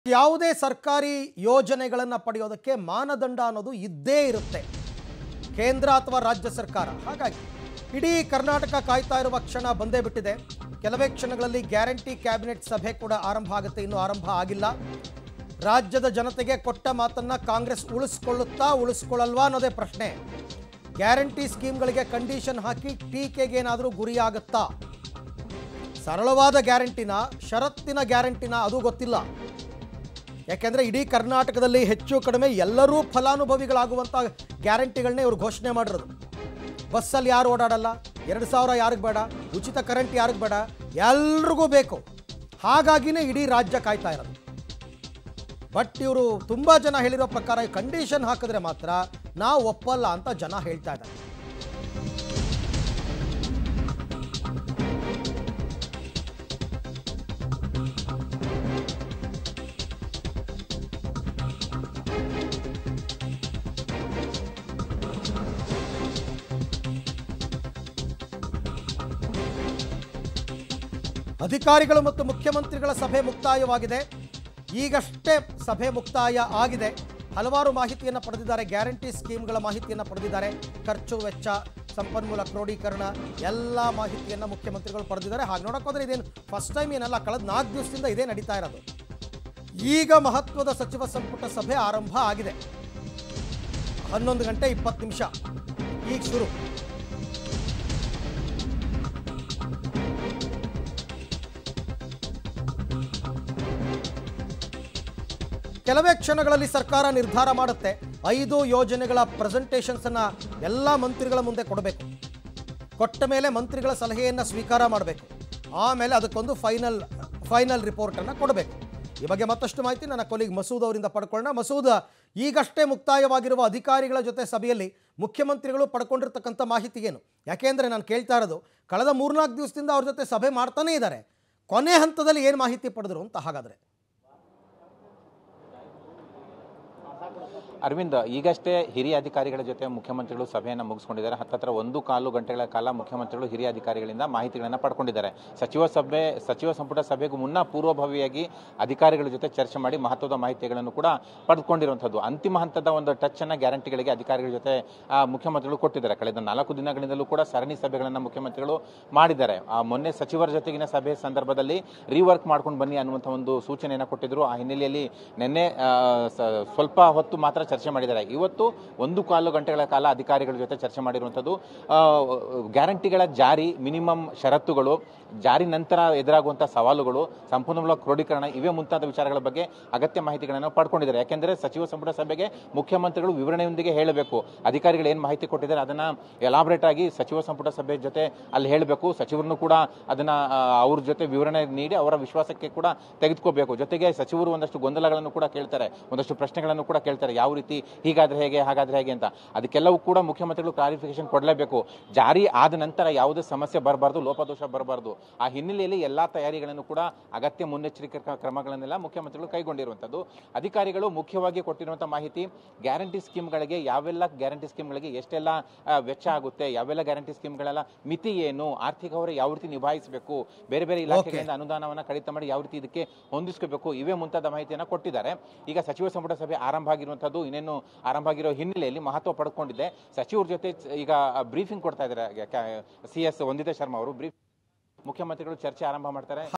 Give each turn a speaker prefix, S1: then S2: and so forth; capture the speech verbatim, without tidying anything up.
S1: ಯಾವುದೇ ಸರ್ಕಾರಿ ಯೋಜನೆಗಳನ್ನು ಪಡೆಯೋದಕ್ಕೆ ಮಾನದಂಡ ಅನ್ನೋದು ಇದ್ದೇ ಇರುತ್ತೆ ಕೇಂದ್ರ ಅಥವಾ ರಾಜ್ಯ ಸರ್ಕಾರ. ಹಾಗಾಗಿ ಇಡೀ ಕರ್ನಾಟಕ ಕಾಯ್ತಾ ಇರುವ ಕ್ಷಣ ಬಂದೇ ಬಿಟ್ಟಿದೆ. ಕೆಲವೇ ಕ್ಷಣಗಳಲ್ಲಿ ಗ್ಯಾರಂಟಿ ಕ್ಯಾಬಿನೆಟ್ ಸಭೆ ಕೂಡ ಆರಂಭ ಆಗುತ್ತೆ. ಇನ್ನೂ ಆರಂಭ ಆಗಿಲ್ಲ. ರಾಜ್ಯದ ಜನತೆಗೆ ಕೊಟ್ಟ ಮಾತನ್ನ ಕಾಂಗ್ರೆಸ್ ಉಳಿಸ್ಕೊಳ್ಳುತ್ತಾ ಉಳಿಸ್ಕೊಳ್ಳಲ್ವಾ ಅನ್ನೋದೇ ಪ್ರಶ್ನೆ. ಗ್ಯಾರಂಟಿ ಸ್ಕೀಮ್ಗಳಿಗೆ ಕಂಡೀಷನ್ ಹಾಕಿ ಟೀಕೆಗೆ ಏನಾದರೂ ಗುರಿಯಾಗುತ್ತಾ? ಸರಳವಾದ ಗ್ಯಾರಂಟಿನ, ಷರತ್ತಿನ ಗ್ಯಾರಂಟಿನ, ಅದು ಗೊತ್ತಿಲ್ಲ. ಯಾಕೆಂದರೆ ಇಡೀ ಕರ್ನಾಟಕದಲ್ಲಿ ಹೆಚ್ಚು ಕಡಿಮೆ ಎಲ್ಲರೂ ಫಲಾನುಭವಿಗಳಾಗುವಂಥ ಗ್ಯಾರಂಟಿಗಳನ್ನೇ ಇವರು ಘೋಷಣೆ ಮಾಡಿರೋದು. ಬಸ್ಸಲ್ಲಿ ಯಾರು ಓಡಾಡಲ್ಲ, ಎರಡು ಸಾವಿರ ಯಾರಿಗೆ ಬೇಡ, ಉಚಿತ ಕರೆಂಟ್ ಯಾರಿಗೆ ಬೇಡ, ಎಲ್ರಿಗೂ ಬೇಕು. ಹಾಗಾಗಿನೇ ಇಡೀ ರಾಜ್ಯ ಕಾಯ್ತಾ ಇರೋದು. ಬಟ್ ಇವರು ತುಂಬ ಜನ ಹೇಳಿರೋ ಪ್ರಕಾರ ಕಂಡೀಷನ್ ಹಾಕಿದ್ರೆ ಮಾತ್ರ ನಾವು ಒಪ್ಪಲ್ಲ ಅಂತ ಜನ ಹೇಳ್ತಾ ಇದ್ದಾರೆ. ಅಧಿಕಾರಿಗಳು ಮತ್ತು ಮುಖ್ಯಮಂತ್ರಿಗಳ ಸಭೆ ಮುಕ್ತಾಯವಾಗಿದೆ. ಈಗಷ್ಟೇ ಸಭೆ ಮುಕ್ತಾಯ ಆಗಿದೆ. ಹಲವಾರು ಮಾಹಿತಿಯನ್ನು ಪಡೆದಿದ್ದಾರೆ. ಗ್ಯಾರಂಟಿ ಸ್ಕೀಮ್ಗಳ ಮಾಹಿತಿಯನ್ನು ಪಡೆದಿದ್ದಾರೆ. ಖರ್ಚು ವೆಚ್ಚ, ಸಂಪನ್ಮೂಲ ಕ್ರೋಢೀಕರಣ ಎಲ್ಲ ಮಾಹಿತಿಯನ್ನು ಮುಖ್ಯಮಂತ್ರಿಗಳು ಪಡೆದಿದ್ದಾರೆ. ಹಾಗೆ ನೋಡೋಕ್ಕೋದ್ರೆ ಇದೇನು ಫಸ್ಟ್ ಟೈಮ್ ಏನಲ್ಲ, ಕಳೆದ ನಾಲ್ಕು ದಿವಸದಿಂದ ಇದೇ ನಡೀತಾ ಇರೋದು. ಈಗ ಮಹತ್ವದ ಸಚಿವ ಸಂಪುಟ ಸಭೆ ಆರಂಭ ಆಗಿದೆ. ಹನ್ನೊಂದು ಗಂಟೆ ಇಪ್ಪತ್ತು ನಿಮಿಷ ಈಗ ಶುರು. ಕೆಲವೇ ಕ್ಷಣಗಳಲ್ಲಿ ಸರ್ಕಾರ ನಿರ್ಧಾರ ಮಾಡುತ್ತೆ. ಐದು ಯೋಜನೆಗಳ ಪ್ರೆಸೆಂಟೇಷನ್ಸ್ ಅನ್ನ ಎಲ್ಲ ಮಂತ್ರಿಗಳ ಮುಂದೆ ಕೊಡಬೇಕು. ಕೊಟ್ಟ ಮೇಲೆ ಮಂತ್ರಿಗಳ ಸಲಹೆಯನ್ನು ಸ್ವೀಕಾರ ಮಾಡಬೇಕು. ಆಮೇಲೆ ಅದಕ್ಕೊಂದು ಫೈನಲ್ ಫೈನಲ್ ರಿಪೋರ್ಟನ್ನು ಕೊಡಬೇಕು. ಈ ಬಗ್ಗೆ ಮತ್ತಷ್ಟು ಮಾಹಿತಿ ನನ್ನ ಕೊಲೀಗ್ ಮಸೂದ್ ಅವರಿಂದ ಪಡ್ಕೊಳ್ಳೋಣ. ಮಸೂದ್, ಈಗಷ್ಟೇ ಮುಕ್ತಾಯವಾಗಿರುವ ಅಧಿಕಾರಿಗಳ ಜೊತೆ ಸಭೆಯಲ್ಲಿ ಮುಖ್ಯಮಂತ್ರಿಗಳು ಪಡ್ಕೊಂಡಿರ್ತಕ್ಕಂಥ ಮಾಹಿತಿ ಏನು? ಯಾಕೆಂದರೆ ನಾನು ಕೇಳ್ತಾ ಇರೋದು, ಕಳೆದ ಮೂರ್ನಾಲ್ಕು ದಿವಸದಿಂದ ಅವ್ರ ಜೊತೆ ಸಭೆ ಮಾಡ್ತಾನೇ ಇದ್ದಾರೆ. ಕೊನೆ ಹಂತದಲ್ಲಿ ಏನು ಮಾಹಿತಿ ಪಡೆದ್ರು ಅಂತ. ಹಾಗಾದರೆ
S2: ಅರವಿಂದ್, ಈಗಷ್ಟೇ ಹಿರಿಯ ಅಧಿಕಾರಿಗಳ ಜೊತೆ ಮುಖ್ಯಮಂತ್ರಿಗಳು ಸಭೆಯನ್ನು ಮುಗಿಸ್ಕೊಂಡಿದ್ದಾರೆ. ಹತ್ತತ್ರ ಒಂದು ಕಾಲು ಗಂಟೆಗಳ ಕಾಲ ಮುಖ್ಯಮಂತ್ರಿಗಳು ಹಿರಿಯ ಅಧಿಕಾರಿಗಳಿಂದ ಮಾಹಿತಿಗಳನ್ನು ಪಡ್ಕೊಂಡಿದ್ದಾರೆ. ಸಚಿವ ಸಭೆ ಸಚಿವ ಸಂಪುಟ ಸಭೆಗೂ ಮುನ್ನ ಪೂರ್ವಭಾವಿಯಾಗಿ ಅಧಿಕಾರಿಗಳ ಜೊತೆ ಚರ್ಚೆ ಮಾಡಿ ಮಹತ್ವದ ಮಾಹಿತಿಗಳನ್ನು ಕೂಡ ಪಡೆದುಕೊಂಡಿರುವಂಥದ್ದು. ಅಂತಿಮ ಹಂತದ ಒಂದು ಟಚ್ ಅನ್ನು ಗ್ಯಾರಂಟಿಗಳಿಗೆ ಅಧಿಕಾರಿಗಳ ಜೊತೆ ಮುಖ್ಯಮಂತ್ರಿಗಳು ಕೊಟ್ಟಿದ್ದಾರೆ. ಕಳೆದ ನಾಲ್ಕು ದಿನಗಳಿಂದಲೂ ಕೂಡ ಸರಣಿ ಸಭೆಗಳನ್ನು ಮುಖ್ಯಮಂತ್ರಿಗಳು ಮಾಡಿದ್ದಾರೆ. ಮೊನ್ನೆ ಸಚಿವರ ಜೊತೆಗಿನ ಸಭೆ ಸಂದರ್ಭದಲ್ಲಿ ರೀವರ್ಕ್ ಮಾಡ್ಕೊಂಡು ಬನ್ನಿ ಅನ್ನುವಂಥ ಒಂದು ಸೂಚನೆಯನ್ನು ಕೊಟ್ಟಿದ್ರು. ಆ ಹಿನ್ನೆಲೆಯಲ್ಲಿ ನಿನ್ನೆ ಸ್ವಲ್ಪ ಹೊತ್ತು ಮಾತ್ರ ಚರ್ಚೆ ಮಾಡಿದ್ದಾರೆ. ಇವತ್ತು ಒಂದು ಕಾಲು ಗಂಟೆಗಳ ಕಾಲ ಅಧಿಕಾರಿಗಳ ಜೊತೆ ಚರ್ಚೆ ಮಾಡಿರುವಂಥದ್ದು. ಗ್ಯಾರಂಟಿಗಳ ಜಾರಿ, ಮಿನಿಮಮ್ ಷರತ್ತುಗಳು, ಜಾರಿ ನಂತರ ಎದುರಾಗುವಂಥ ಸವಾಲುಗಳು, ಸಂಪನ್ಮೂಲ ಕ್ರೋಢೀಕರಣ, ಇವೇ ಮುಂತಾದ ವಿಚಾರಗಳ ಬಗ್ಗೆ ಅಗತ್ಯ ಮಾಹಿತಿಗಳನ್ನು ಪಡ್ಕೊಂಡಿದ್ದಾರೆ. ಯಾಕೆಂದರೆ ಸಚಿವ ಸಂಪುಟ ಸಭೆಗೆ ಮುಖ್ಯಮಂತ್ರಿಗಳು ವಿವರಣೆಯೊಂದಿಗೆ ಹೇಳಬೇಕು. ಅಧಿಕಾರಿಗಳು ಏನು ಮಾಹಿತಿ ಕೊಟ್ಟಿದ್ದಾರೆ ಅದನ್ನು ಎಲಾಬ್ರೇಟ್ ಆಗಿ ಸಚಿವ ಸಂಪುಟ ಸಭೆ ಜೊತೆ ಅಲ್ಲಿ ಹೇಳಬೇಕು. ಸಚಿವರನ್ನು ಕೂಡ ಅದನ್ನು ಅವ್ರ ಜೊತೆ ವಿವರಣೆ ನೀಡಿ ಅವರ ವಿಶ್ವಾಸಕ್ಕೆ ಕೂಡ ತೆಗೆದುಕೋಬೇಕು. ಜೊತೆಗೆ ಸಚಿವರು ಒಂದಷ್ಟು ಗೊಂದಲಗಳನ್ನು ಕೂಡ ಕೇಳ್ತಾರೆ, ಒಂದಷ್ಟು ಪ್ರಶ್ನೆಗಳನ್ನು ಕೂಡ ಕೇಳ್ತಾರೆ. ಯಾವ ರೀತಿ, ಹೀಗಾದ್ರೆ ಹೇಗೆ, ಹಾಗಾದ್ರೆ ಹೇಗೆ ಅಂತ. ಅದಕ್ಕೆಲ್ಲವೂ ಕೂಡ ಮುಖ್ಯಮಂತ್ರಿಗಳು ಕ್ಲಾರಿಫಿಕೇಶನ್ ಕೊಡಲೇಬೇಕು. ಜಾರಿ ಆದ ನಂತರ ಯಾವುದೇ ಸಮಸ್ಯೆ ಬರಬಾರ್ದು, ಲೋಪದೋಷ ಬರಬಾರ್ದು. ಆ ಹಿನ್ನೆಲೆಯಲ್ಲಿ ಎಲ್ಲಾ ತಯಾರಿಗಳನ್ನು ಕೂಡ ಅಗತ್ಯ ಮುನ್ನೆಚ್ಚರಿಕೆ ಕ್ರಮಗಳನ್ನೆಲ್ಲ ಮುಖ್ಯಮಂತ್ರಿಗಳು ಕೈಗೊಂಡಿರುವಂಥದ್ದು. ಅಧಿಕಾರಿಗಳು ಮುಖ್ಯವಾಗಿ ಕೊಟ್ಟಿರುವಂತಹ ಮಾಹಿತಿ, ಗ್ಯಾರಂಟಿ ಸ್ಕೀಮ್ಗಳಿಗೆ ಯಾವೆಲ್ಲ ಗ್ಯಾರಂಟಿ ಸ್ಕೀಮ್ಗಳಿಗೆ ಎಷ್ಟೆಲ್ಲ ವೆಚ್ಚ ಆಗುತ್ತೆ, ಯಾವೆಲ್ಲ ಗ್ಯಾರಂಟಿ ಸ್ಕೀಮ್ಗಳೆಲ್ಲ ಮಿತಿ ಏನು, ಆರ್ಥಿಕ ಹೊರೆ ಯಾವ ರೀತಿ ನಿಭಾಯಿಸಬೇಕು, ಬೇರೆ ಬೇರೆ ಇಲಾಖೆಗಳಿಂದ ಅನುದಾನವನ್ನು ಕಡಿತ ಮಾಡಿ ಯಾವ ರೀತಿ ಇದಕ್ಕೆ ಹೊಂದಿಸಬೇಕು, ಇವೇ ಮುಂತಾದ ಮಾಹಿತಿಯನ್ನು ಕೊಟ್ಟಿದ್ದಾರೆ. ಈಗ ಸಚಿವ ಸಂಪುಟ ಸಭೆ ಆರಂಭ ಆಗಿರುವಂಥದ್ದು ಇನ್ನೇನು ಆರಂಭ ಆಗಿರೋ ಹಿನ್ನೆಲೆಯಲ್ಲಿ ಮಹತ್ವ ಪಡ್ಕೊಂಡಿದೆ. ಸಚಿವರ ಜೊತೆ ಈಗ ಬ್ರೀಫಿಂಗ್ ಕೊಡ್ತಾ ಇದ್ದಾರೆ ಸಿ ಎಸ್ ವಂದಿತಾ ಶರ್ಮಾ ಅವರು. ಬ್ರೀಫ್ ಮುಖ್ಯಮಂತ್ರಿಗಳು ಚರ್ಚೆ ಆರಂಭ ಮಾಡ್ತಾರೆ.